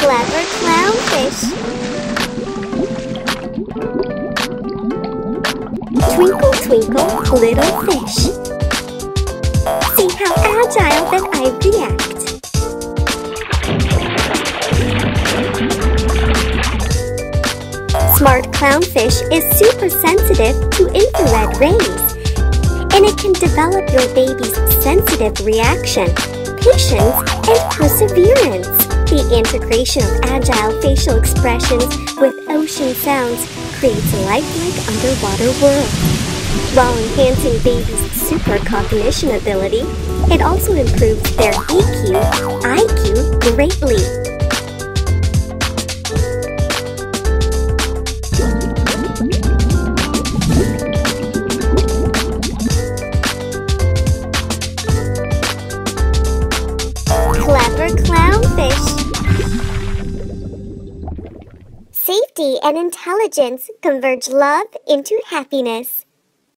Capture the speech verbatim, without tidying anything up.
Clever clownfish. Twinkle, twinkle, little fish. See how agile that I react. Smart clownfish is super sensitive to infrared rays, and it can develop your baby's sensitive reaction, patience, and perseverance. The integration of agile facial expressions with ocean sounds creates a lifelike underwater world. While enhancing babies' supercognition ability, it also improves their E Q, I Q greatly. Clever clownfish. Safety and intelligence converge love into happiness.